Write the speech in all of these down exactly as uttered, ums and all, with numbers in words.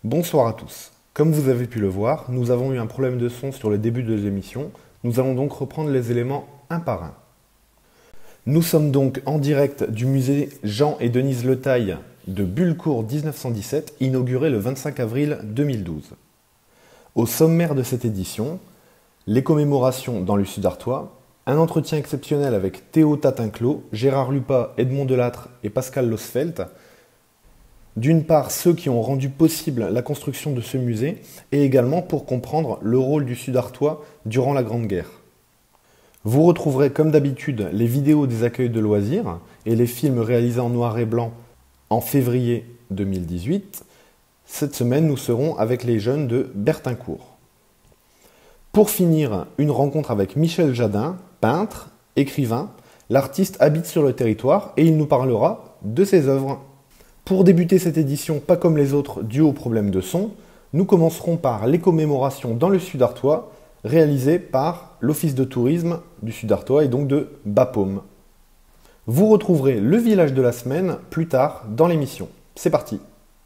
Bonsoir à tous. Comme vous avez pu le voir, nous avons eu un problème de son sur le début de l'émission. Nous allons donc reprendre les éléments un par un. Nous sommes donc en direct du musée Jean et Denise Letaille de Bullecourt dix-neuf cent dix-sept, inauguré le vingt-cinq avril deux mille douze. Au sommaire de cette édition, les commémorations dans le Sud-Artois, un entretien exceptionnel avec Théo Tatinclos, Gérard Lupat, Edmond Delattre et Pascal Losfelt. D'une part, ceux qui ont rendu possible la construction de ce musée, et également pour comprendre le rôle du Sud-Artois durant la Grande Guerre. Vous retrouverez comme d'habitude les vidéos des accueils de loisirs et les films réalisés en noir et blanc en février deux mille dix-huit. Cette semaine, nous serons avec les jeunes de Bertincourt. Pour finir, une rencontre avec Michel Jadin, peintre, écrivain. L'artiste habite sur le territoire et il nous parlera de ses œuvres. Pour débuter cette édition, pas comme les autres, dû au problème de son, nous commencerons par les commémorations dans le Sud-Artois, réalisées par l'Office de tourisme du Sud-Artois et donc de Bapaume. Vous retrouverez le village de la semaine plus tard dans l'émission. C'est parti!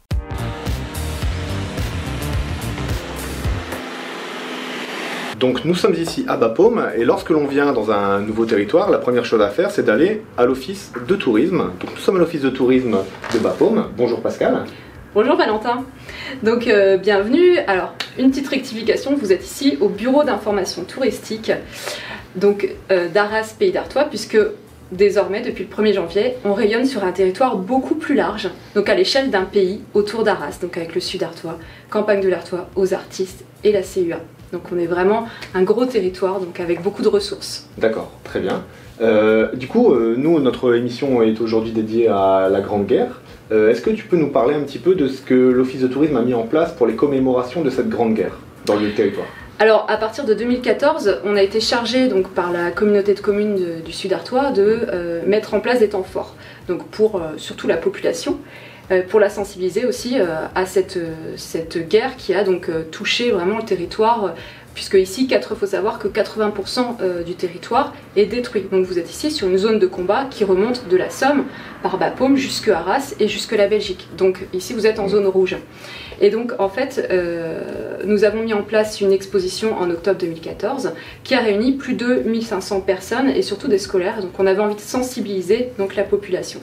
Donc nous sommes ici à Bapaume et lorsque l'on vient dans un nouveau territoire, la première chose à faire c'est d'aller à l'office de tourisme. Donc nous sommes à l'office de tourisme de Bapaume. Bonjour Pascal. Bonjour Valentin. Donc euh, bienvenue. Alors une petite rectification, vous êtes ici au bureau d'information touristique donc euh, d'Arras Pays d'Artois, puisque désormais depuis le premier janvier on rayonne sur un territoire beaucoup plus large, donc à l'échelle d'un pays autour d'Arras, donc avec le Sud-Artois, Campagne de l'Artois, aux artistes et la C U A. Donc on est vraiment un gros territoire, donc avec beaucoup de ressources. D'accord, très bien. Euh, du coup, euh, nous, notre émission est aujourd'hui dédiée à la Grande Guerre. Euh, Est-ce que tu peux nous parler un petit peu de ce que l'Office de tourisme a mis en place pour les commémorations de cette Grande Guerre dans le territoire? Alors à partir de deux mille quatorze, on a été chargé donc, par la communauté de communes de, du Sud-Artois de euh, mettre en place des temps forts, donc pour euh, surtout la population. Pour la sensibiliser aussi à cette, cette guerre qui a donc touché vraiment le territoire, puisque ici, il faut savoir que quatre-vingts pour cent du territoire est détruit. Donc vous êtes ici sur une zone de combat qui remonte de la Somme par Bapaume jusque Arras et jusque la Belgique. Donc ici vous êtes en zone rouge. Et donc en fait, euh, nous avons mis en place une exposition en octobre deux mille quatorze qui a réuni plus de mille cinq cents personnes et surtout des scolaires. Donc on avait envie de sensibiliser donc, la population.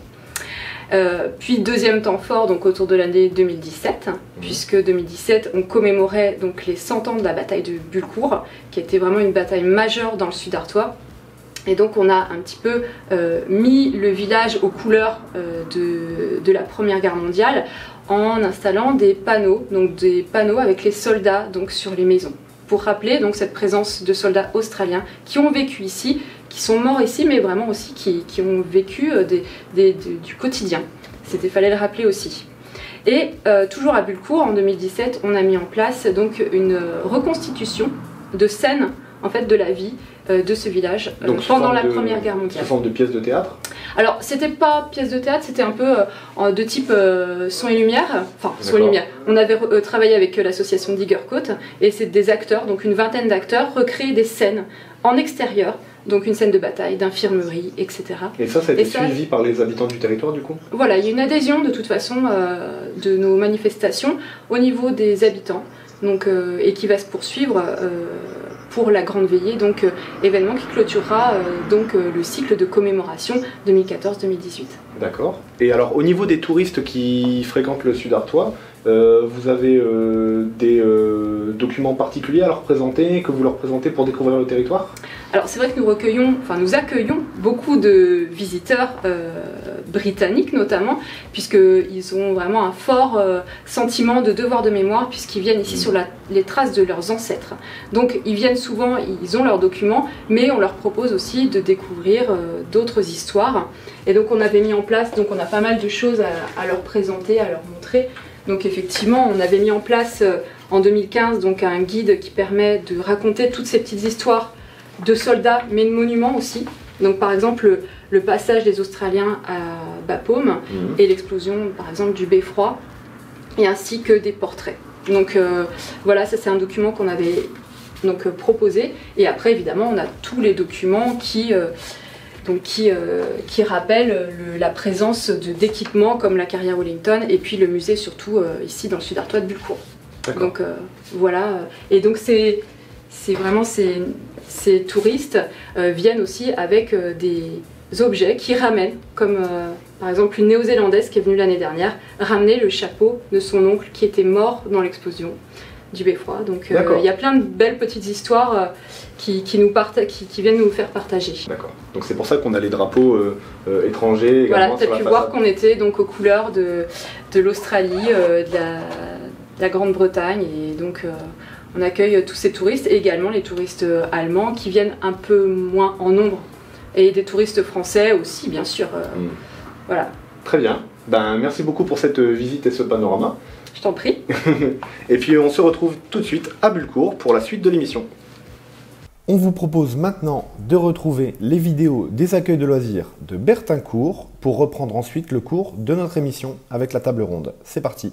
Euh, puis deuxième temps fort donc autour de l'année deux mille dix-sept, mmh. puisque deux mille dix-sept on commémorait donc les cent ans de la bataille de Bullecourt, qui était vraiment une bataille majeure dans le Sud-Artois. Et donc on a un petit peu euh, mis le village aux couleurs euh, de, de la Première Guerre mondiale en installant des panneaux, donc des panneaux avec les soldats donc, sur les maisons, pour rappeler donc cette présence de soldats australiens qui ont vécu ici, qui sont morts ici, mais vraiment aussi qui, qui ont vécu des, des, des, du quotidien. C'était, fallait le rappeler aussi. Et euh, toujours à Bullecourt, en deux mille dix-sept, on a mis en place donc une reconstitution de scènes en fait, de la vie euh, de ce village euh, pendant la de, Première Guerre mondiale. Sous forme de pièces de théâtre? Alors, c'était pas pièces de théâtre, c'était un peu euh, de type euh, son et lumière. Enfin, son et lumière. On avait euh, travaillé avec euh, l'association Diggercoat et c'est des acteurs, donc une vingtaine d'acteurs, recréer des scènes en extérieur. Donc une scène de bataille, d'infirmerie, et cetera. Et ça, ça a été ça, suivi par les habitants du territoire du coup? Voilà, il y a une adhésion de toute façon euh, de nos manifestations au niveau des habitants, donc, euh, et qui va se poursuivre euh, pour la Grande Veillée, donc euh, événement qui clôturera euh, donc, euh, le cycle de commémoration deux mille quatorze deux mille dix-huit. D'accord. Et alors au niveau des touristes qui fréquentent le Sud-Artois, euh, vous avez euh, des euh, documents particuliers à leur présenter, que vous leur présentez pour découvrir le territoire? Alors c'est vrai que nous recueillons, enfin nous accueillons beaucoup de visiteurs euh, britanniques notamment, puisqu'ils ont vraiment un fort euh, sentiment de devoir de mémoire, puisqu'ils viennent ici mmh. sur la, les traces de leurs ancêtres. Donc ils viennent souvent, ils ont leurs documents, mais on leur propose aussi de découvrir euh, d'autres histoires. Et donc on avait mis en place, donc on a pas mal de choses à, à leur présenter, à leur montrer. Donc effectivement, on avait mis en place euh, en deux mille quinze donc, un guide qui permet de raconter toutes ces petites histoires de soldats, mais de monuments aussi. Donc par exemple, le, le passage des Australiens à Bapaume mmh. et l'explosion par exemple du Beffroi, et ainsi que des portraits. Donc euh, voilà, ça c'est un document qu'on avait donc, euh, proposé. Et après évidemment, on a tous les documents qui... Euh, donc qui, euh, qui rappelle le, la présence d'équipements comme la carrière Wellington et puis le musée surtout euh, ici dans le sud artois de Bullecourt. Donc euh, voilà, et donc c'est vraiment ces, ces touristes euh, viennent aussi avec euh, des objets qui ramènent, comme euh, par exemple une néo-zélandaise qui est venue l'année dernière, ramener le chapeau de son oncle qui était mort dans l'explosion du beffroi. Donc il euh, y a plein de belles petites histoires euh, qui, qui, nous qui, qui viennent nous faire partager. D'accord. Donc c'est pour ça qu'on a les drapeaux euh, euh, étrangers. Voilà, tu as pu voir qu'on était donc aux couleurs de, de l'Australie, euh, de la, de la Grande-Bretagne, et donc euh, on accueille tous ces touristes et également les touristes allemands qui viennent un peu moins en nombre. Et des touristes français aussi, bien sûr. Euh, mmh. Voilà. Très bien. Ben, merci beaucoup pour cette visite et ce panorama. Je t'en prie. Et puis on se retrouve tout de suite à Bullecourt pour la suite de l'émission. On vous propose maintenant de retrouver les vidéos des accueils de loisirs de Bertincourt pour reprendre ensuite le cours de notre émission avec la table ronde. C'est parti.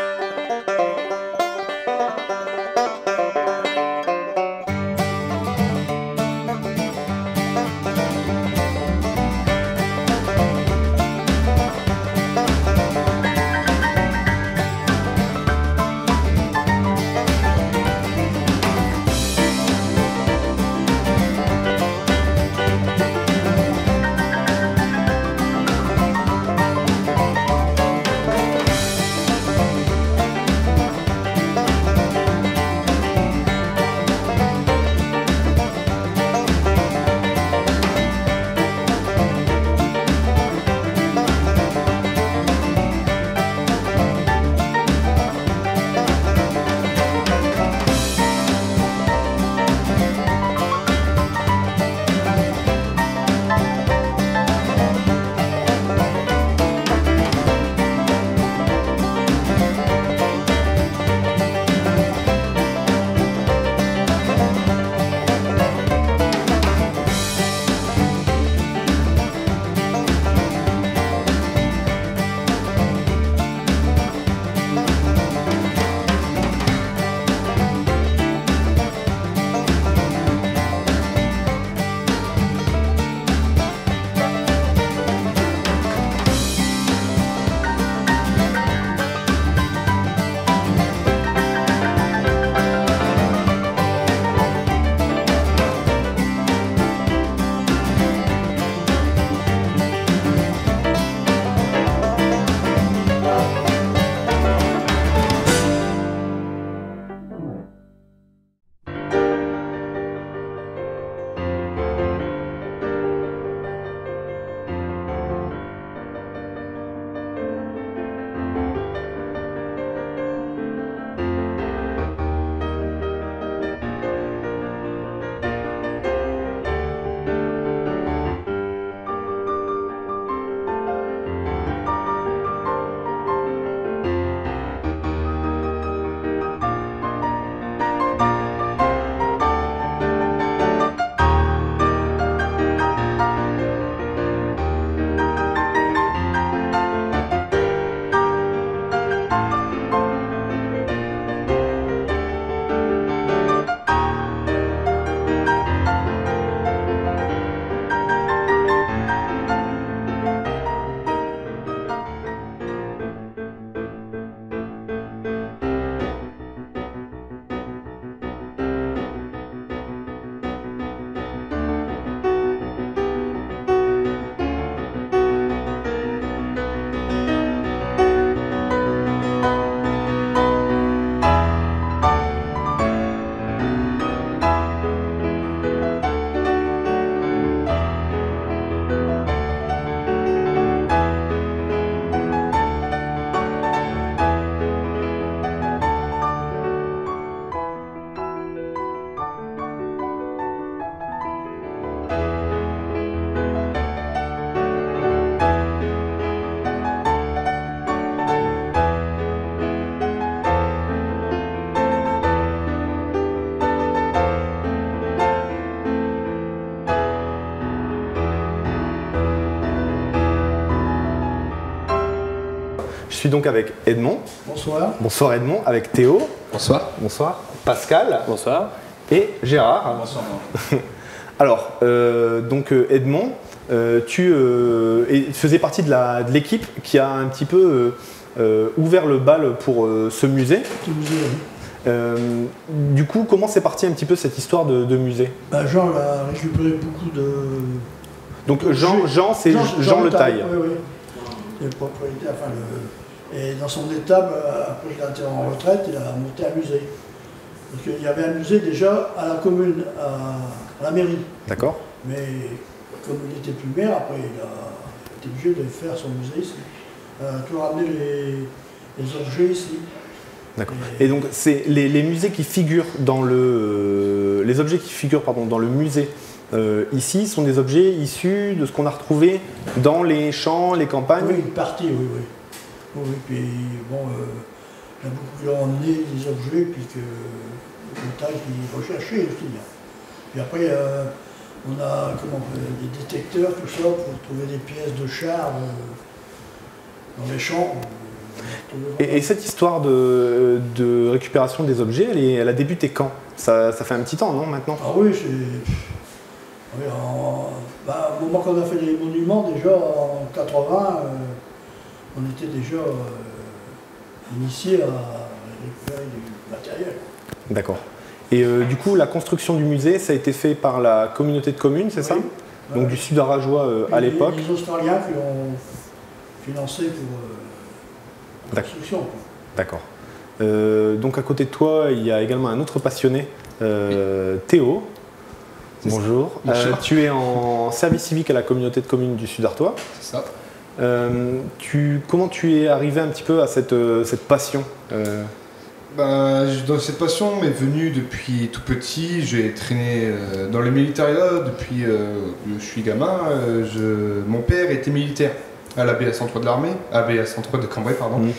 Je suis donc avec Edmond. Bonsoir. Bonsoir Edmond, avec Théo. Bonsoir. Bonsoir. Pascal. Bonsoir. Et Gérard. Bonsoir. Alors, euh, donc Edmond, euh, tu euh, et faisais partie de la- de l'équipe qui a un petit peu euh, euh, ouvert le bal pour euh, ce musée. Ce musée, oui. Euh, du coup, comment c'est parti un petit peu cette histoire de, de musée? Ben, Jean a récupéré beaucoup de... Donc Jean, Jean c'est Jean, Jean Le Taille. Oui, oui. C'est le propriétaire, enfin le... Et dans son étable, après qu'il a été en retraite, il a monté un musée. Parce qu'il y avait un musée déjà à la commune, à, à la mairie. D'accord. Mais comme il n'était plus maire, après il a été obligé de faire son musée ici. Il a toujours ramené les, les objets ici. D'accord. Et donc c'est les, les musées qui figurent dans le, euh, les objets qui figurent pardon, dans le musée euh, ici sont des objets issus de ce qu'on a retrouvé dans les champs, les campagnes. Oui, une partie, oui, oui. Oui, oui, puis bon, euh, il y a beaucoup qui ont emmené des objets, puis que le taille qui recherchait aussi. Hein. Puis après, euh, on a comment, euh, des détecteurs, tout ça, pour trouver des pièces de char euh, dans les champs. Et, et cette histoire de, de récupération des objets, elle, est, elle a débuté quand? ça, ça fait un petit temps, non, maintenant? Ah oui, c'est... Oui, en, bah, au moment qu'on a fait les monuments, déjà en quatre-vingts, euh, on était déjà euh, initiés à récupérer du matériel. D'accord. Et euh, du coup, la construction du musée, ça a été fait par la communauté de communes, c'est Oui. ça? Donc Ouais. du Sud-Arageois euh, à Les- l'époque. Les Australiens qui l'ont financé pour euh, la construction. quoi. D'accord. Euh, donc à côté de toi, il y a également un autre passionné, euh, Théo. Bonjour. Bonjour. Euh, tu es en service civique à la communauté de communes du Sud-Artois. C'est ça. Euh, tu, comment tu es arrivé un petit peu à cette, euh, cette passion euh, Ben, je- dans cette passion m'est venue depuis tout petit. J'ai traîné euh, dans le militaire depuis euh, que je suis gamin. Euh, je- mon père était militaire à la B A cent trois de l'armée, à B A cent trois de Cambrai, pardon. Mhm.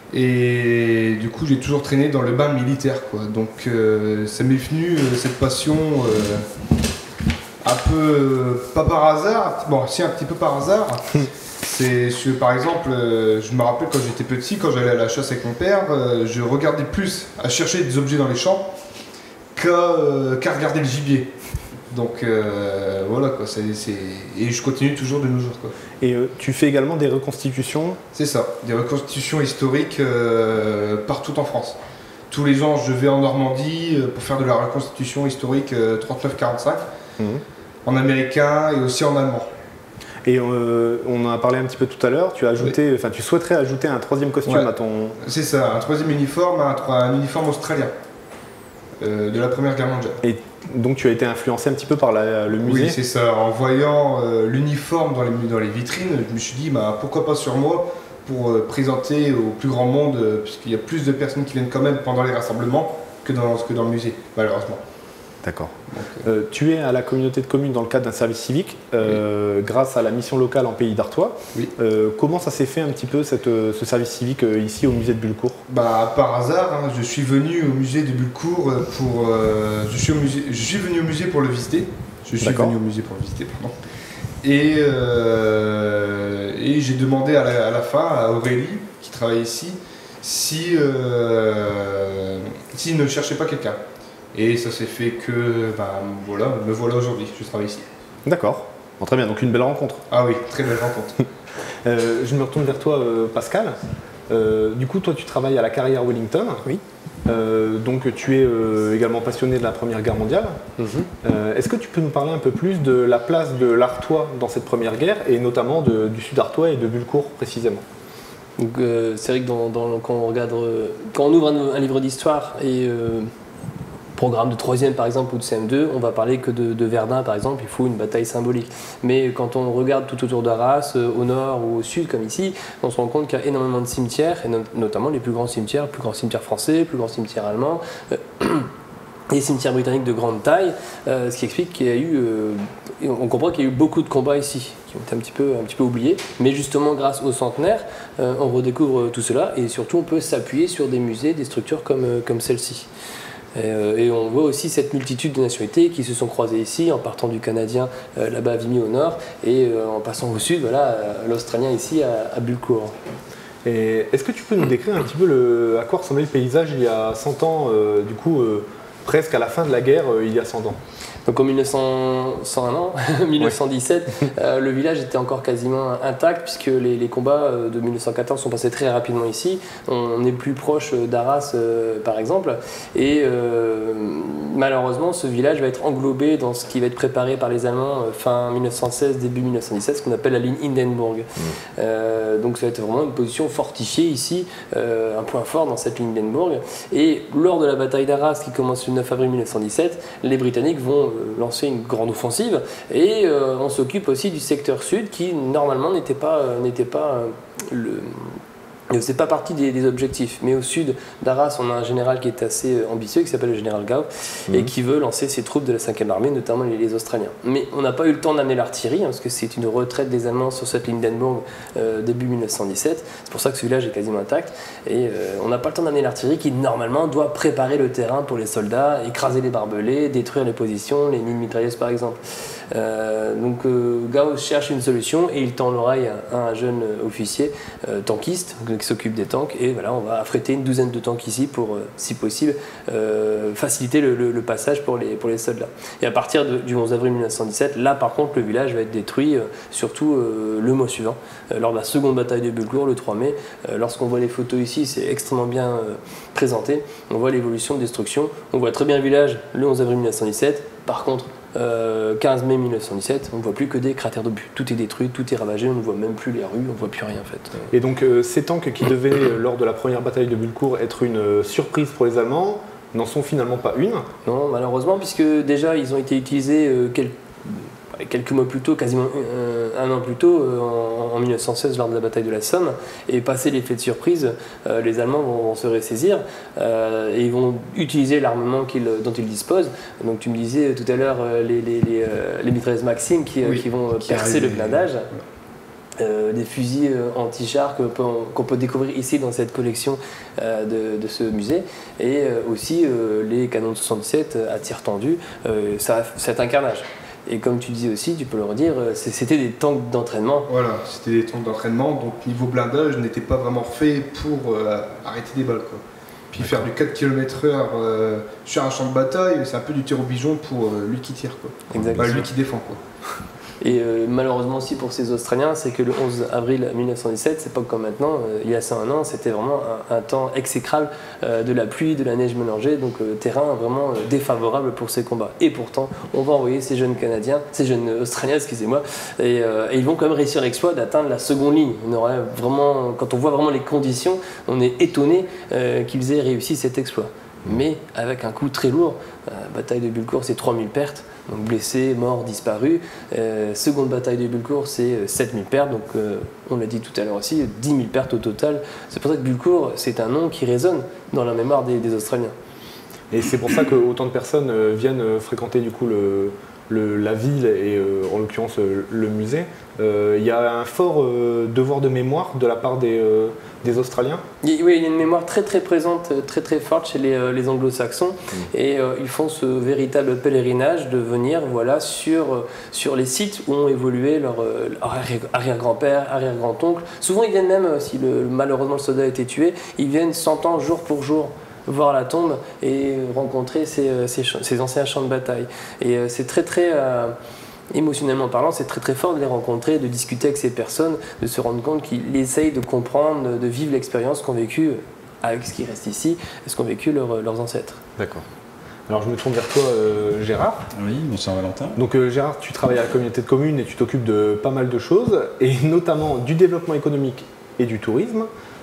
Et du coup, j'ai toujours traîné dans le bain militaire, quoi. Donc, euh, ça m'est venu euh, cette passion euh, un peu euh, pas par hasard. Bon, si un petit peu par hasard. C'est sur- par exemple, euh, je me rappelle quand j'étais petit, quand j'allais à la chasse avec mon père, euh, je regardais plus à chercher des objets dans les champs qu'à euh, qu'à regarder le gibier. Donc euh, voilà quoi, c'est, c'est- et je continue toujours de nos jours quoi. et euh, tu fais également des reconstitutions. C'est ça, des reconstitutions historiques euh, partout en France. Tous les ans, je vais en Normandie euh, pour faire de la reconstitution historique euh, trente-neuf quarante-cinq, Mhm. en américain et aussi en allemand. Et euh, on en a parlé un petit peu tout à l'heure. Tu as ajouté, enfin, tu souhaiterais ajouter un troisième costume Ouais. à ton. C'est ça, un troisième uniforme, un, tro- un uniforme australien euh, de la Première Guerre mondiale. Et donc tu as été influencé un petit peu par la- le musée. Oui, c'est ça. En voyant euh, l'uniforme dans les, dans les vitrines, je me suis dit, bah, pourquoi pas sur moi pour euh, présenter au plus grand monde, euh, puisqu'il y a plus de personnes qui viennent quand même pendant les rassemblements que dans, que dans le musée, malheureusement. D'accord. Donc, euh, Euh, tu es à la communauté de communes dans le cadre d'un service civique, euh, grâce à la mission locale en Pays d'Artois. Oui. Euh, comment ça s'est fait un petit peu cette, euh, ce service civique euh, ici au musée de Bullecourt? bah, par hasard, hein, je suis venu au musée de Bullecourt euh, pour. euh, je, suis au musée, je suis venu au musée pour le visiter. Je suis D'accord. venu au musée pour le visiter, pardon. Et, euh, et j'ai demandé à la, à la fin à Aurélie, qui travaille ici, si, euh, s'il ne cherchait pas quelqu'un. Et ça s'est fait que, ben voilà, me voilà aujourd'hui, je travaille ici. D'accord. Bon, très bien, donc une belle rencontre. Ah oui, très belle rencontre. Euh, je me retourne vers toi, euh, Pascal. Euh, du coup, toi, tu travailles à la carrière Wellington. Oui. Euh, donc, tu es euh, également passionné de la Première Guerre mondiale. Mhm. Euh, Est-ce que tu peux nous parler un peu plus de la place de l'Artois dans cette Première Guerre, et notamment de- du Sud-Artois et de Bullecourt précisément? Donc, euh, c'est vrai que dans, dans- quand, on regarde, euh, quand on ouvre un, un livre d'histoire et euh, programme de troisième par exemple ou de C M deux, on va parler que de, de Verdun par exemple, il faut une bataille symbolique. Mais quand on regarde tout autour d'Arras, euh, au nord ou au sud comme ici, on se rend compte qu'il y a énormément de cimetières, et no- notamment les plus grands cimetières, les plus grands cimetières français, les plus grands cimetières allemands. euh, Les cimetières britanniques de grande taille, euh, ce qui explique qu'il y a eu, euh, on comprend qu'il y a eu beaucoup de combats ici, qui ont été un petit peu, un petit peu oubliés, mais justement grâce au centenaire, euh, on redécouvre tout cela, et surtout on peut s'appuyer sur des musées, des structures comme, euh, comme celle-ci. Et, euh, et on voit aussi cette multitude de nationalités qui se sont croisées ici, en partant du Canadien euh, là-bas à Vimy au nord, et euh, en passant au sud, voilà, euh, l'Australien ici à, à Bullecourt. Et est-ce que tu peux nous décrire un petit peu le, à quoi ressemblait le paysage il y a cent ans, euh, du coup, euh, presque à la fin de la guerre, euh, il y a cent ans? Donc en mille neuf cents, mille neuf cent dix-sept, oui. euh, le village était encore quasiment intact puisque les, les combats de mille neuf cent quatorze sont passés très rapidement ici. On est plus proche d'Arras euh, par exemple et euh, malheureusement ce village va être englobé dans ce qui va être préparé par les Allemands euh, fin mille neuf cent seize, début mille neuf cent dix-sept, ce qu'on appelle la ligne Hindenburg. Mmh. Euh, donc ça va être vraiment une position fortifiée ici, euh, un point fort dans cette ligne Hindenburg. Et lors de la bataille d'Arras qui commence le neuf avril mille neuf cent dix-sept, les Britanniques vont euh, lancer une grande offensive et euh, on s'occupe aussi du secteur sud qui normalement n'était pas, euh, n'était pas euh, le... ne faisait pas partie des, des objectifs. Mais au sud d'Arras, on a un général qui est assez ambitieux, qui s'appelle le général Gau, mmh. et qui veut lancer ses troupes de la cinquième armée, notamment les, les Australiens. Mais on n'a pas eu le temps d'amener l'artillerie, hein, parce que c'est une retraite des Allemands sur cette ligne d'Hindenburg euh, début mille neuf cent dix-sept. C'est pour ça que ce village est quasiment intact. Et euh, on n'a pas le temps d'amener l'artillerie qui, normalement, doit préparer le terrain pour les soldats, écraser les barbelés, détruire les positions, les mines mitrailleuses, par exemple. Euh, donc euh, Gau cherche une solution et il tend l'oreille à, à un jeune officier euh, tankiste qui s'occupe des tanks et voilà, on va affréter une douzaine de tanks ici pour, euh, si possible, euh, faciliter le, le, le passage pour les, pour les soldats. Et à partir de, du onze avril mille neuf cent dix-sept, là par contre le village va être détruit, euh, surtout euh, le mois suivant, euh, lors de la seconde bataille de Bulgur, le trois mai. Euh, lorsqu'on voit les photos ici, c'est extrêmement bien euh, présenté. On voit l'évolution de destruction. On voit très bien le village le onze avril mille neuf cent dix-sept. Par contre, Euh, quinze mai mille neuf cent dix-sept, on ne voit plus que des cratères d'obus. Tout est détruit, tout est ravagé, on ne voit même plus les rues, on ne voit plus rien en fait. Et donc euh, ces tanks qui devaient, euh, lors de la première bataille de Bulgur, être une euh, surprise pour les Allemands, n'en sont finalement pas une. Non, malheureusement, puisque déjà ils ont été utilisés euh, quelques... quelques mois plus tôt, quasiment euh, un an plus tôt, euh, en, en mille neuf cent seize, lors de la bataille de la Somme. Et passé l'effet de surprise, euh, les Allemands vont, vont se ressaisir euh, et ils vont utiliser l'armement qu'ils, dont ils disposent. Donc tu me disais tout à l'heure euh, les, les, les, euh, les mitrailleuses Maxim qui, oui, qui vont qui percer arrive, le blindage. Euh, des fusils euh, anti-chars qu'on peut, qu'on peut découvrir ici dans cette collection euh, de, de ce musée et euh, aussi euh, les canons de soixante-dix-sept à tir tendu. Euh, ça, c'est un carnage. Et comme tu disais aussi, tu peux le redire, c'était des tanks d'entraînement. Voilà, c'était des tanks d'entraînement, donc niveau blindage n'était pas vraiment fait pour euh, arrêter des balles, quoi. Puis faire du quatre kilomètres heure euh, sur un champ de bataille, c'est un peu du tir au pigeon pour euh, lui qui tire, quoi. Exactement. Bah, lui qui défend, quoi. Et euh, malheureusement aussi pour ces Australiens, c'est que le onze avril mille neuf cent dix-sept, c'est pas comme maintenant, euh, il y a cent un ans, c'était vraiment un, un temps exécrable, euh, de la pluie, de la neige mélangée, donc euh, terrain vraiment euh, défavorable pour ces combats. Et pourtant, on va envoyer ces jeunes Canadiens, ces jeunes Australiens, excusez-moi, et, euh, et ils vont quand même réussir l'exploit d'atteindre la seconde ligne. On aurait vraiment, quand on voit vraiment les conditions, on est étonné euh, qu'ils aient réussi cet exploit. Mais avec un coup très lourd, euh, bataille de Bulgur, c'est trois mille pertes. Donc blessés, morts, disparus. Euh, seconde bataille de Bulgur, c'est sept mille pertes. Donc euh, on l'a dit tout à l'heure aussi, dix mille pertes au total. C'est pour ça que Bulgur, c'est un nom qui résonne dans la mémoire des, des Australiens. Et c'est pour ça que autant de personnes euh, viennent euh, fréquenter du coup le, le, la ville et euh, en l'occurrence euh, le musée. Il euh, y a un fort euh, devoir de mémoire de la part des, euh, des Australiens. Oui, il y a une mémoire très très présente, très très forte chez les, euh, les anglo-saxons. Mmh. Et euh, ils font ce véritable pèlerinage de venir voilà, sur, euh, sur les sites où ont évolué leur, euh, leur arrière-grand-père, arrière-grand-oncle. Souvent ils viennent même, si le, malheureusement le soldat a été tué, ils viennent cent ans jour pour jour voir la tombe et rencontrer ces, ces, ces anciens champs de bataille. Et euh, c'est très très... Euh, émotionnellement parlant, c'est très très fort de les rencontrer, de discuter avec ces personnes, de se rendre compte qu'ils essayent de comprendre, de vivre l'expérience qu'ont vécu avec ce qui reste ici, et ce qu'ont vécu leur, leurs ancêtres. D'accord. Alors je me tourne vers toi, euh, Gérard. Oui, bonsoir Valentin. Donc euh, Gérard, tu travailles à la communauté de communes et tu t'occupes de pas mal de choses, et notamment du développement économique et du tourisme.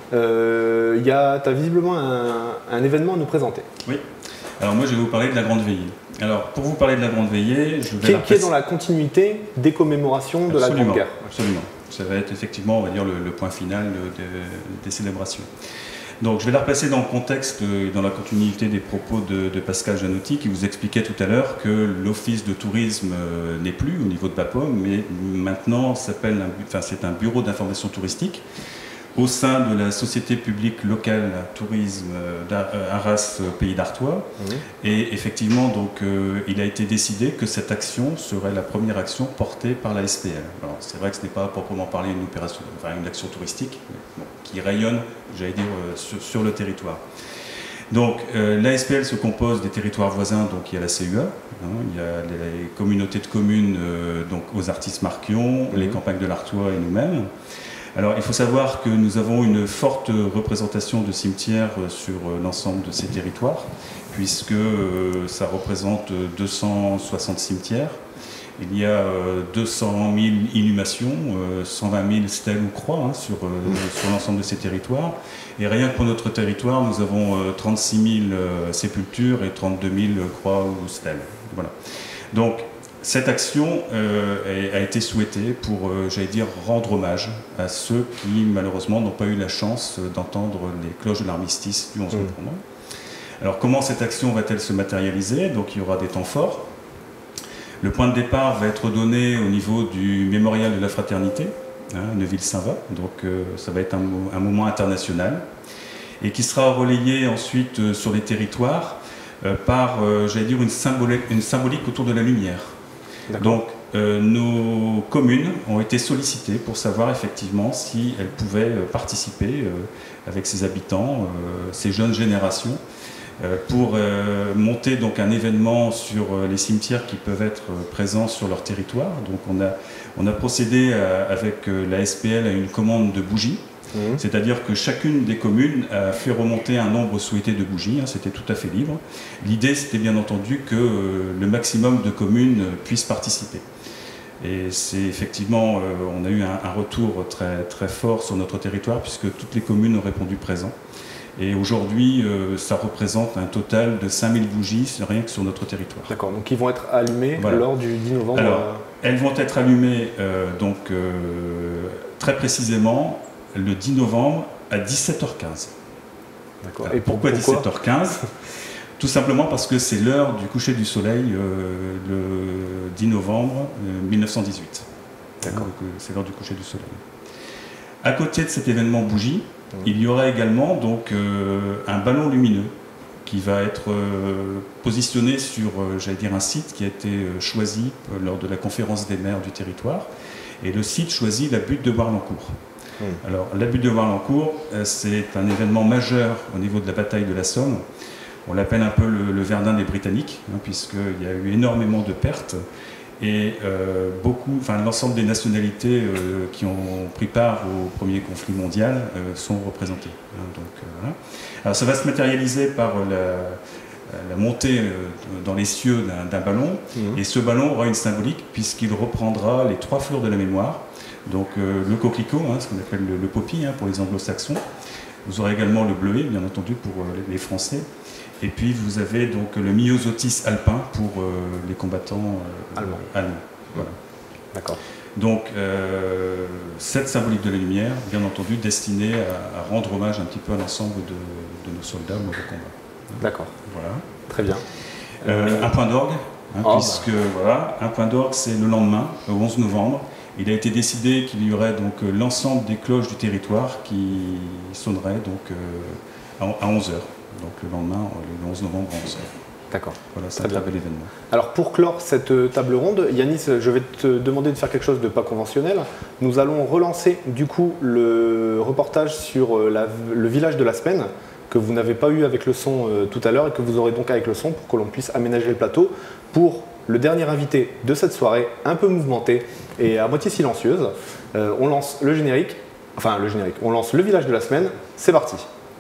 Euh, y a, tu as visiblement un, un événement à nous présenter. Oui. Alors moi je vais vous parler de la Grande Veillée. Alors pour vous parler de la Grande Veillée, je vais... Qui, qui est dans la continuité des commémorations de absolument, la Grande Guerre. Absolument. Ça va être effectivement, on va dire, le, le point final de, des célébrations. Donc je vais la replacer dans le contexte et dans la continuité des propos de, de Pascal Janotti qui vous expliquait tout à l'heure que l'office de tourisme euh, n'est plus au niveau de BAPOM, mais maintenant s'appelle un, enfin, c'est un bureau d'information touristique au sein de la société publique locale tourisme d'Arras Pays d'Artois. Mmh. Et effectivement, donc, euh, il a été décidé que cette action serait la première action portée par la S P L. Alors c'est vrai que ce n'est pas à proprement parler une opération, enfin une action touristique, mais bon, qui rayonne, j'allais dire, euh, sur, sur le territoire. Donc euh, l'A S P L se compose des territoires voisins, donc il y a la C U A, hein, il y a les communautés de communes euh, donc aux Artistes-Marquion, mmh. les campagnes de l'Artois et nous-mêmes. Alors il faut savoir que nous avons une forte représentation de cimetières sur l'ensemble de ces territoires, puisque euh, ça représente deux cent soixante cimetières. Il y a euh, deux cent mille inhumations, euh, cent vingt mille stèles ou croix hein, sur, euh, sur l'ensemble de ces territoires. Et rien que pour notre territoire, nous avons euh, trente-six mille euh, sépultures et trente-deux mille croix ou stèles. Voilà. Donc cette action euh, a été souhaitée pour, euh, j'allais dire, rendre hommage à ceux qui malheureusement n'ont pas eu la chance d'entendre les cloches de l'armistice du onze novembre. Mmh. Alors comment cette action va-t-elle se matérialiser? Donc il y aura des temps forts. Le point de départ va être donné au niveau du mémorial de la fraternité, hein, Neuville-Saint-Va, donc euh, ça va être un, un moment international, et qui sera relayé ensuite euh, sur les territoires euh, par, euh, j'allais dire, une symbolique, une symbolique autour de la lumière. Donc euh, nos communes ont été sollicitées pour savoir effectivement si elles pouvaient euh, participer euh, avec ses habitants, euh, ces jeunes générations, pour euh, monter donc un événement sur euh, les cimetières qui peuvent être euh, présents sur leur territoire. Donc on a, on a procédé à, avec euh, la S P L à une commande de bougies, mmh. c'est-à-dire que chacune des communes a fait remonter un nombre souhaité de bougies, hein, c'était tout à fait libre. L'idée c'était bien entendu que euh, le maximum de communes euh, puissent participer. Et c'est effectivement, euh, on a eu un, un retour très, très fort sur notre territoire puisque toutes les communes ont répondu présent. Et aujourd'hui, euh, ça représente un total de cinq mille bougies rien que sur notre territoire. D'accord, donc ils vont être allumées voilà. lors du dix novembre. Alors, elles vont être allumées euh, donc, euh, très précisément le dix novembre à dix-sept heures quinze. D'accord. Et pourquoi, pourquoi dix-sept heures quinze? Tout simplement parce que c'est l'heure du coucher du soleil euh, le dix novembre euh, mille neuf cent dix-huit. D'accord. Euh, c'est l'heure du coucher du soleil. À côté de cet événement bougie, mmh. il y aura également donc, euh, un ballon lumineux qui va être euh, positionné sur euh, j'allais dire un site qui a été euh, choisi euh, lors de la conférence des maires du territoire. Et le site choisit la butte de Warlencourt. Mmh. Alors la butte de Warlencourt, euh, c'est un événement majeur au niveau de la bataille de la Somme. On l'appelle un peu le, le Verdun des Britanniques, hein, puisqu'il y a eu énormément de pertes. Et euh, beaucoup, enfin l'ensemble des nationalités euh, qui ont pris part au premier conflit mondial euh, sont représentées. Hein, donc, euh, voilà. Alors ça va se matérialiser par la, la montée euh, dans les cieux d'un ballon, mmh. et ce ballon aura une symbolique puisqu'il reprendra les trois fleurs de la mémoire, donc euh, le coquelicot, hein, ce qu'on appelle le, le poppy hein, pour les anglo-saxons. Vous aurez également le bleuet, bien entendu, pour euh, les Français. Et puis vous avez donc le myosotis alpin pour euh, les combattants euh, allemands. allemands. Voilà. D'accord. Donc euh, cette symbolique de la lumière, bien entendu, destinée à, à rendre hommage un petit peu à l'ensemble de, de nos soldats morts au combat. D'accord. Voilà. Très bien. Euh, un point d'orgue, hein, oh, puisque bah. voilà, un point d'orgue, c'est le lendemain, le onze novembre. Il a été décidé qu'il y aurait donc l'ensemble des cloches du territoire qui sonneraient donc euh, à onze heures. Donc le lendemain, le onze novembre, onze heures. D'accord. Voilà, c'est un très bel événement. Alors pour clore cette table ronde, Yanis, je vais te demander de faire quelque chose de pas conventionnel. Nous allons relancer du coup le reportage sur la, le village de la Semaine, que vous n'avez pas eu avec le son euh, tout à l'heure et que vous aurez donc avec le son pour que l'on puisse aménager le plateau pour le dernier invité de cette soirée, un peu mouvementée et à moitié silencieuse. Euh, on lance le générique, enfin le générique, on lance le village de la Semaine, c'est parti.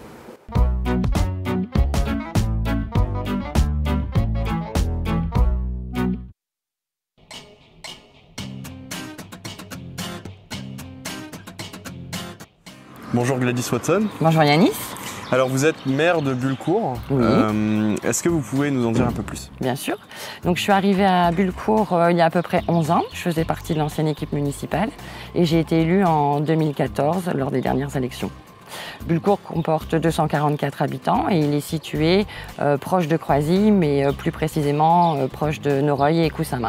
Bonjour Gladys Watson. Bonjour Yanis. Alors vous êtes maire de Bullecourt. Oui. Euh, Est-ce que vous pouvez nous en dire un peu plus? Bien sûr. Donc je suis arrivée à Bullecourt euh, il y a à peu près onze ans. Je faisais partie de l'ancienne équipe municipale et j'ai été élue en deux mille quatorze lors des dernières élections. Bullecourt comporte deux cent quarante-quatre habitants et il est situé euh, proche de Croisy, mais euh, plus précisément euh, proche de Noreuil et Coussama.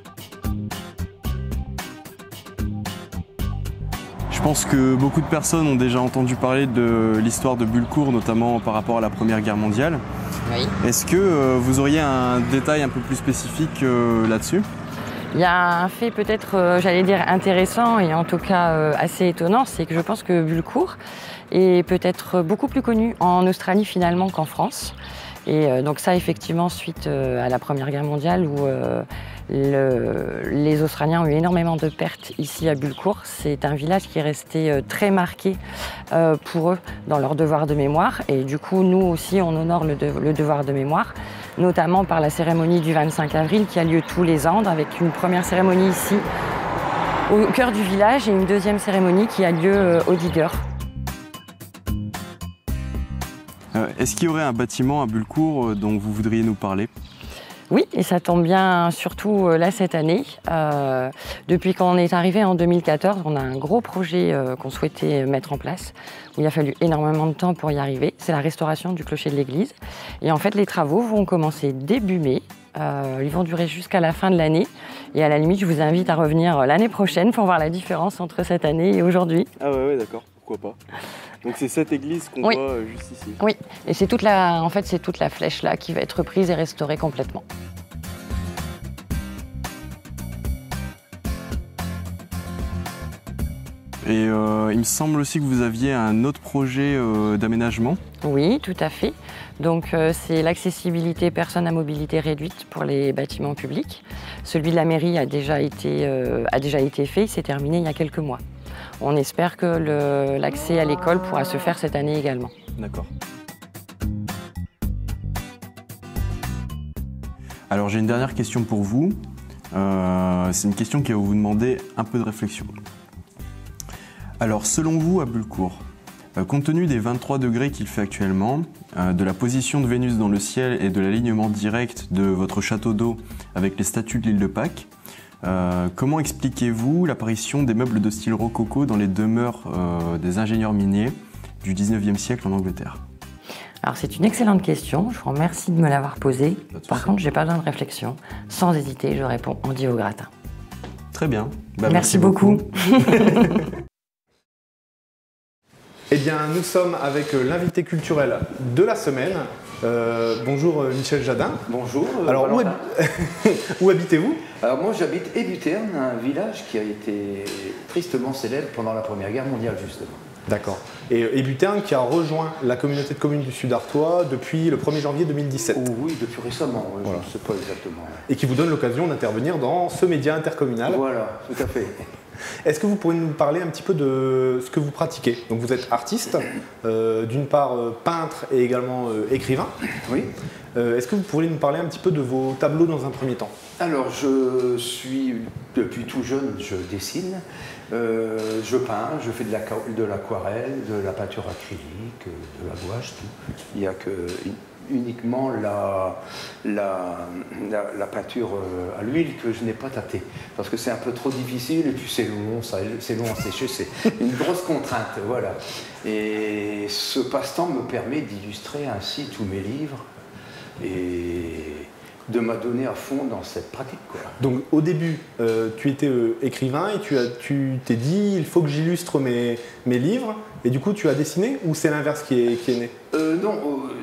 Je pense que beaucoup de personnes ont déjà entendu parler de l'histoire de Bullecourt, notamment par rapport à la Première Guerre mondiale. Oui. Est-ce que euh, vous auriez un détail un peu plus spécifique euh, là-dessus? Il y a un fait peut-être, euh, j'allais dire, intéressant et en tout cas euh, assez étonnant, c'est que je pense que Bullecourt est peut-être beaucoup plus connu en Australie finalement qu'en France. Et euh, donc ça, effectivement, suite euh, à la Première Guerre mondiale où euh, le, les Australiens ont eu énormément de pertes ici à Bullecourt. C'est un village qui est resté euh, très marqué euh, pour eux dans leur devoir de mémoire. Et du coup, nous aussi, on honore le, de, le devoir de mémoire, notamment par la cérémonie du vingt-cinq avril qui a lieu tous les ans, avec une première cérémonie ici au cœur du village et une deuxième cérémonie qui a lieu euh, au Digger. Euh, Est-ce qu'il y aurait un bâtiment à Bullecourt euh, dont vous voudriez nous parler? Oui, et ça tombe bien surtout euh, là cette année. Euh, depuis qu'on est arrivé en deux mille quatorze, on a un gros projet euh, qu'on souhaitait mettre en place, où il a fallu énormément de temps pour y arriver. C'est la restauration du clocher de l'église. Et en fait, les travaux vont commencer début mai. Euh, ils vont durer jusqu'à la fin de l'année. Et à la limite, je vous invite à revenir l'année prochaine pour voir la différence entre cette année et aujourd'hui. Ah ouais, ouais d'accord, pourquoi pas. Donc c'est cette église qu'on Oui. voit euh, juste ici. Oui, et c'est toute la, en fait, c'est toute la flèche là qui va être reprise et restaurée complètement. Et euh, il me semble aussi que vous aviez un autre projet euh, d'aménagement. Oui, tout à fait. Donc euh, c'est l'accessibilité personnes à mobilité réduite pour les bâtiments publics. Celui de la mairie a déjà été, euh, a déjà été fait, il s'est terminé il y a quelques mois. On espère que l'accès à l'école pourra se faire cette année également. D'accord. Alors j'ai une dernière question pour vous. Euh, c'est une question qui va vous demander un peu de réflexion. Alors selon vous à Bullecourt, euh, compte tenu des vingt-trois degrés qu'il fait actuellement, euh, de la position de Vénus dans le ciel et de l'alignement direct de votre château d'eau avec les statues de l'île de Pâques, Euh, comment expliquez-vous l'apparition des meubles de style rococo dans les demeures euh, des ingénieurs miniers du dix-neuvième siècle en Angleterre? Alors c'est une excellente question, je vous remercie de me l'avoir posée. Par contre, j'ai pas besoin de réflexion. Sans hésiter, je réponds on dit au gratin. Très bien. Bah, merci, merci beaucoup. beaucoup. Eh bien, nous sommes avec l'invité culturel de la semaine. Euh, bonjour Michel Jadin. Bonjour. Euh, Alors, où, hab... où habitez-vous? Alors moi j'habite Ébuterne, un village qui a été tristement célèbre pendant la Première Guerre mondiale justement. D'accord. Et Ébuterne qui a rejoint la communauté de communes du Sud-Artois depuis le premier janvier deux mille dix-sept. Oh, oui, depuis récemment, ouais, voilà. Je ne sais pas exactement. Et qui vous donne l'occasion d'intervenir dans ce média intercommunal. Voilà, tout à fait. Est-ce que vous pourriez nous parler un petit peu de ce que vous pratiquez? Donc vous êtes artiste, euh, d'une part euh, peintre et également euh, écrivain. Oui. Euh, Est-ce que vous pourriez nous parler un petit peu de vos tableaux dans un premier temps? Alors je suis, depuis tout jeune, je dessine, euh, je peins, je fais de l'aquarelle, de, de la peinture acrylique, de la gouache, tout. Il n'y a que uniquement la, la, la, la peinture à l'huile que je n'ai pas tâtée, parce que c'est un peu trop difficile et puis c'est long, c'est long à sécher, c'est une grosse contrainte, voilà. Et ce passe-temps me permet d'illustrer ainsi tous mes livres et de m'adonner à fond dans cette pratique, quoi. Donc au début, euh, tu étais euh, écrivain et tu t'es tu dit il faut que j'illustre mes, mes livres, et du coup tu as dessiné, ou c'est l'inverse qui est, qui est né? euh, Non, euh,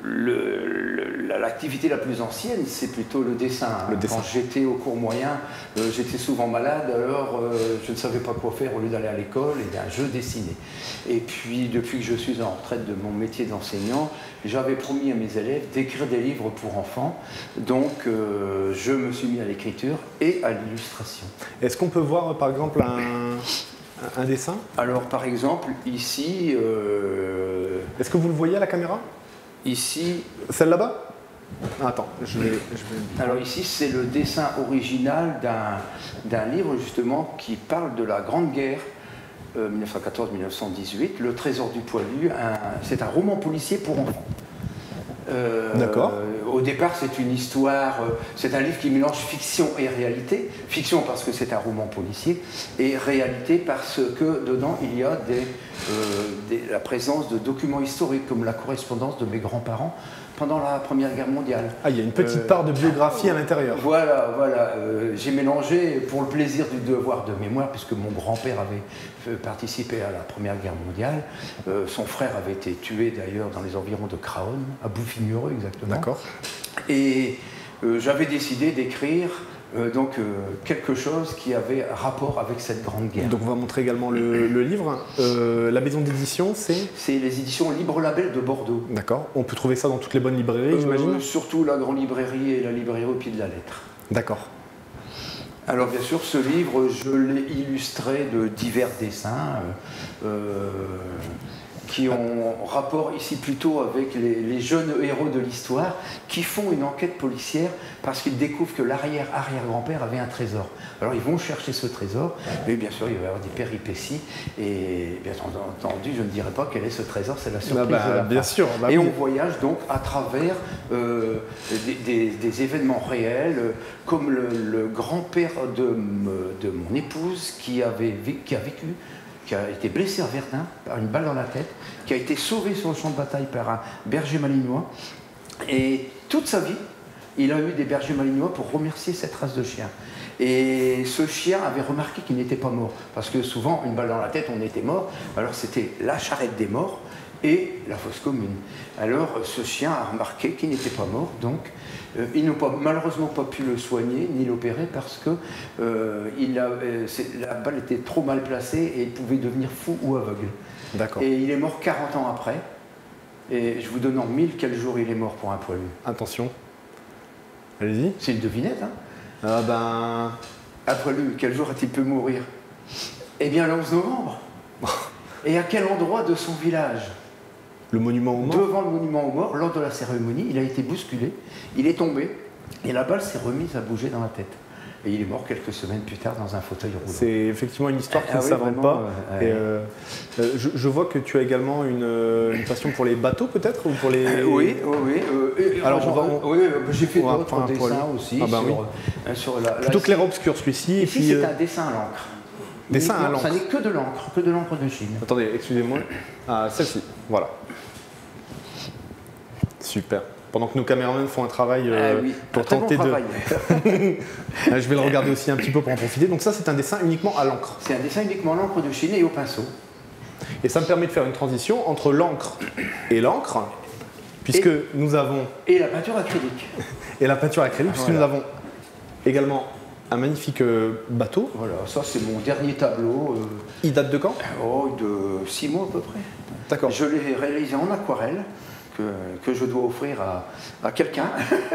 l'activité la plus ancienne, c'est plutôt le dessin. Le dessin. Quand j'étais au cours moyen, euh, j'étais souvent malade, alors euh, je ne savais pas quoi faire au lieu d'aller à l'école, et bien je dessinais. Et puis depuis que je suis en retraite de mon métier d'enseignant, j'avais promis à mes élèves d'écrire des livres pour enfants, donc euh, je me suis mis à l'écriture et à l'illustration. Est-ce qu'on peut voir par exemple un, un dessin? Alors par exemple ici... Euh... Est-ce que vous le voyez à la caméra? Ici... Celle là-bas? Ah, attends, je vais, je vais... Alors ici, c'est le dessin original d'un livre justement qui parle de la Grande Guerre euh, mille neuf cent quatorze mille neuf cent dix-huit, Le Trésor du Poilu. C'est un roman policier pour enfants. Euh, D'accord. Au départ, c'est une histoire, euh, c'est un livre qui mélange fiction et réalité. Fiction parce que c'est un roman policier, et réalité parce que dedans il y a des, euh, des, la présence de documents historiques comme la correspondance de mes grands-parents pendant la Première Guerre mondiale. Ah, il y a une petite euh, part de biographie à l'intérieur. Voilà, voilà. Euh, j'ai mélangé pour le plaisir du devoir de mémoire, puisque mon grand-père avait participé à la Première Guerre mondiale. Euh, son frère avait été tué d'ailleurs dans les environs de Craonne, à Bouffignureux exactement. D'accord. Et euh, j'avais décidé d'écrire Euh, donc euh, quelque chose qui avait rapport avec cette grande guerre. Donc on va montrer également le, le livre. Euh, la maison d'édition, c'est C'est les éditions Libre Label de Bordeaux. D'accord. On peut trouver ça dans toutes les bonnes librairies, Euh, j'imagine. surtout la grande librairie et la librairie au pied de la lettre. D'accord. Alors bien sûr, ce livre, je l'ai illustré de divers dessins euh, euh, qui ont rapport ici plutôt avec les, les jeunes héros de l'histoire qui font une enquête policière parce qu'ils découvrent que l'arrière-arrière-grand-père avait un trésor. Alors ils vont chercher ce trésor, mais bien sûr il va y avoir des péripéties et bien entendu je ne dirais pas quel est ce trésor, c'est la surprise Ah bah, de la bien fin. sûr. Bah et oui. on voyage donc à travers euh, des, des- des événements réels, euh, comme le, le grand-père de, m- de mon épouse qui, avait, vé- qui a vécu, qui a été blessé à Verdun par une balle dans la tête, qui a été sauvé sur le champ de bataille par un berger malinois. Et toute sa vie, il a eu des bergers malinois pour remercier cette race de chien. Et ce chien avait remarqué qu'il n'était pas mort. Parce que souvent, une balle dans la tête, on était mort. Alors c'était la charrette des morts et la fosse commune. Alors ce chien a remarqué qu'il n'était pas mort. Donc euh, ils n'ont pas, malheureusement pas pu le soigner ni l'opérer parce que euh, il a, euh, c'est- la balle était trop mal placée et il pouvait devenir fou ou aveugle. D'accord. Et il est mort quarante ans après. Et je vous donne en mille quel jour il est mort pour un poilu. Attention. Allez-y. C'est une devinette, hein. Ah ben. Un poilu, quel jour a-t-il pu mourir? Eh bien, le onze novembre. Et à quel endroit de son village? Le monument aux morts. Devant le monument aux morts, lors de la cérémonie, il a été bousculé, il est tombé, et la balle s'est remise à bouger dans la tête. Et il est mort quelques semaines plus tard dans un fauteuil roulant. C'est effectivement une histoire qui Ah ne oui, s'invente vraiment, pas. euh, Et, ouais. euh, euh, je, je vois que tu as également une, euh, une passion pour les bateaux, peut-être, ou pour les. Euh, oui, oui, oui. euh, et- Alors, genre, on va- on- oui, euh, j'ai fait on va d'autres prendre un dessins poil. aussi Ah bah sur, oui. euh, sur la, la- Plutôt clair-obscur celui-ci. Et Ici, puis, c'est euh, un dessin à l'encre. Dessin à Uniquement, l'encre. Ça n'est que de l'encre, que de l'encre de Chine. Attendez, excusez-moi. Ah, celle-ci. Voilà. Super. Pendant que nos caméramans font un travail euh, Ah oui, pour un très bon tenter de. travail. Je vais le regarder aussi un petit peu pour en profiter. Donc, ça, c'est un dessin uniquement à l'encre. C'est un dessin uniquement à l'encre de Chine et au pinceau. Et ça me permet de faire une transition entre l'encre et l'encre, puisque Et- nous avons. Et la peinture acrylique. Et la peinture acrylique, puisque Voilà. nous avons également un magnifique euh, bateau. Voilà, ça c'est mon dernier tableau. euh, Il date de quand? oh, de six mois à peu près. D'accord. Je l'ai réalisé en aquarelle, que, que je dois offrir à, à quelqu'un.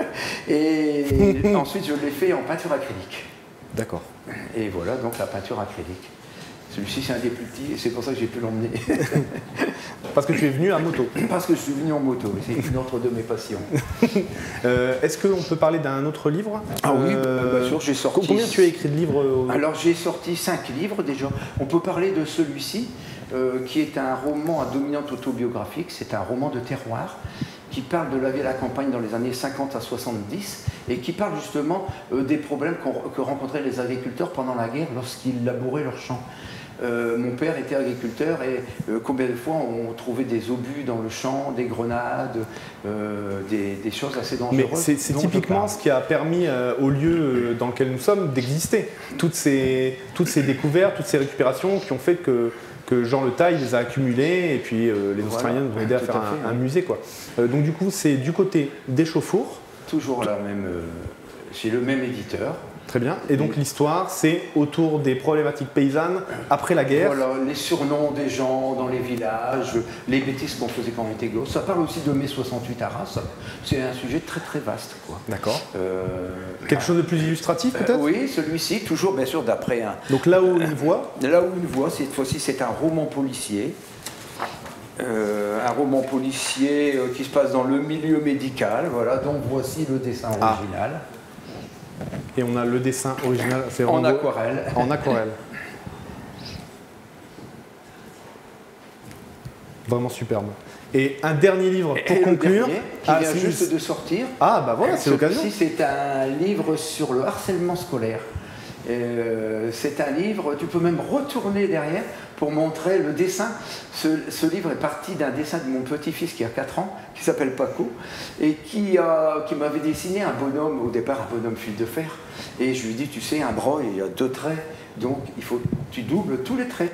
Et ensuite je l'ai fait en peinture acrylique. D'accord. Et voilà donc la peinture acrylique. Celui-ci c'est un des plus petits et c'est pour ça que j'ai pu l'emmener. Parce que tu es venu à moto. Parce que je suis venu en moto, et c'est une autre de mes passions. Euh, Est-ce qu'on peut parler d'un autre livre? Ah oui, Euh, bien sûr, j'ai sorti. Combien tu as écrit de livres au- Alors j'ai sorti cinq livres déjà. On peut parler de celui-ci, euh, qui est un roman à dominante autobiographique. C'est un roman de terroir qui parle de la vie à la campagne dans les années cinquante à soixante-dix et qui parle justement euh, des problèmes qu'ont- que rencontraient les agriculteurs pendant la guerre lorsqu'ils labouraient leurs champs. Euh, mon père était agriculteur et euh, combien de fois on trouvait des obus dans le champ, des grenades, euh, des, des choses assez Mais dangereuses. c'est c'est dont je typiquement parle. ce qui a permis euh, au lieu euh, dans lequel nous sommes d'exister. Toutes ces, toutes ces découvertes, toutes ces récupérations qui ont fait que, que Jean Le Taille les a accumulées et puis euh, les Voilà, Australiens nous ont aidé à tout faire à fait, un, un oui. musée, quoi. Euh, donc du coup, c'est du côté des Chauffours. Toujours la même. euh, c'est le même éditeur. Très bien. Et donc l'histoire, c'est autour des problématiques paysannes après la guerre. Voilà, les surnoms des gens dans les villages, les bêtises qu'on faisait quand on était gosses. Ça parle aussi de mai soixante-huit à Arras. C'est un sujet très très vaste, quoi. D'accord. Euh, Quelque chose de plus illustratif euh, peut-être? Oui, celui-ci, toujours bien sûr d'après un. Donc là où une voix. Là où une voix, cette fois-ci, c'est un roman policier. Euh, un roman policier euh, qui se passe dans le milieu médical. Voilà, donc voici le dessin Ah. original. Et on a le dessin original. c'est En vraiment beau. aquarelle. En aquarelle. Vraiment superbe. Et un dernier livre pour Et le conclure. dernier, qui Ah, vient c'est- juste de sortir. Ah, bah voilà, c'est l'occasion. Celui-ci, c'est un livre sur le harcèlement scolaire. Euh, c'est un livre, tu peux même retourner derrière pour montrer le dessin. Ce, ce livre est parti d'un dessin de mon petit-fils qui a quatre ans, qui s'appelle Paco, et qui, a- qui m'avait dessiné un bonhomme, au départ un bonhomme fil de fer. Et je lui dis, tu sais, un bras, il y a deux traits, donc il faut tu doubles tous les traits.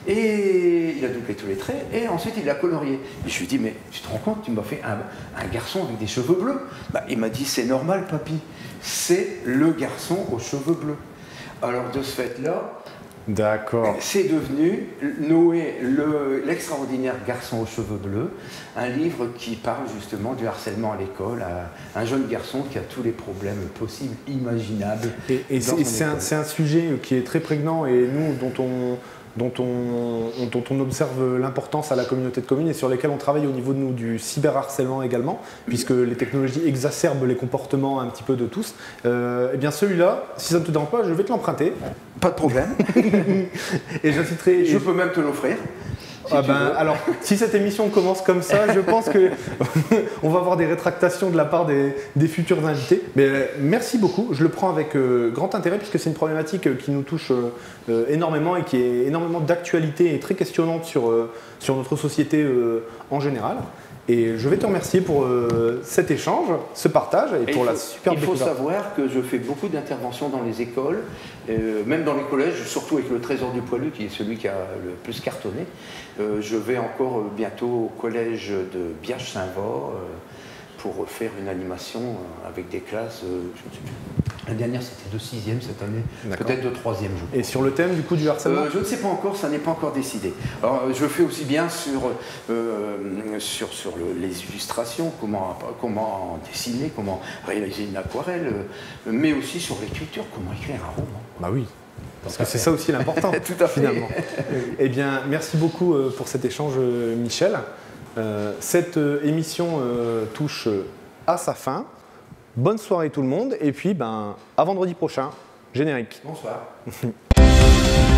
Et il a doublé tous les traits, et ensuite il l'a colorié. Et je lui ai dit, mais tu te rends compte, tu m'as fait un, un garçon avec des cheveux bleus. Bah, il m'a dit, c'est normal, papy, c'est le garçon aux cheveux bleus. Alors de ce fait-là, d'accord, c'est devenu Noé, le- l'extraordinaire garçon aux cheveux bleus, un livre qui parle justement du harcèlement à l'école, à un jeune garçon qui a tous les problèmes possibles, imaginables. Et, et dans c'est son c'est un, école. c'est un sujet qui est très prégnant et nous, dont on, dont on, dont on observe l'importance à la communauté de communes et sur lesquels on travaille au niveau de nous du cyberharcèlement également, puisque les technologies exacerbent les comportements un petit peu de tous. Euh, et bien celui-là, si ça ne te dérange pas, je vais te l'emprunter. Pas de problème. Et j'inciterai... Je peux même te l'offrir. Si Ah tu ben, veux. alors, si cette émission commence comme ça, je pense que on va avoir des rétractations de la part des, des futurs invités. Mais euh, merci beaucoup, je le prends avec euh, grand intérêt puisque c'est une problématique euh, qui nous touche euh, euh, énormément et qui est énormément d'actualité et très questionnante sur, euh, sur notre société euh, en général. Et je vais te remercier pour euh, cet échange, ce partage et, Et pour il la faut, superbe il faut découverte. savoir que je fais beaucoup d'interventions dans les écoles, euh, même dans les collèges, surtout avec le Trésor du Poilu, qui est celui qui a le plus cartonné. Euh, je vais encore euh, bientôt au collège de Biache-Saint-Vort euh, pour faire une animation euh, avec des classes. euh, je ne sais plus. La dernière, c'était de sixième cette année, D'accord. peut-être de troisième, je crois. Et sur le thème du coup du harcèlement Euh, je ne sais pas encore, ça n'est pas encore décidé. Alors, euh, je fais aussi bien sur, euh, sur, sur le- les illustrations, comment, comment dessiner, comment réaliser une aquarelle, euh, mais aussi sur l'écriture, comment écrire un roman. Bah oui, parce que c'est ça aussi l'important, Tout à fait. finalement. Eh bien, merci beaucoup euh, pour cet échange, euh, Michel. Euh, cette euh, émission euh, touche euh, à sa fin. Bonne soirée tout le monde, et puis ben, à vendredi prochain, générique. Bonsoir.